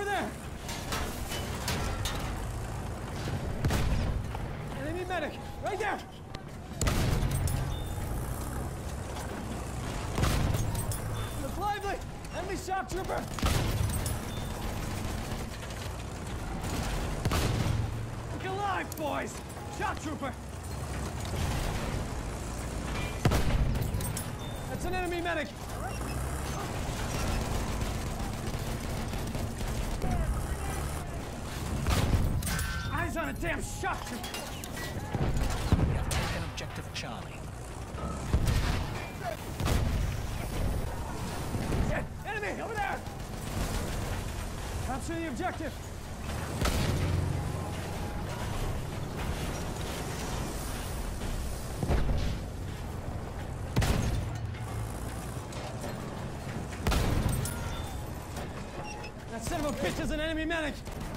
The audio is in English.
there! Enemy medic! Right there! Look lively! Enemy shock trooper! Look alive, boys! Shock trooper! That's an enemy medic! Eyes on a damn shock trooper! We have taken objective Charlie. Enemy, over there! Capture the objective! That son of a bitch is an enemy medic!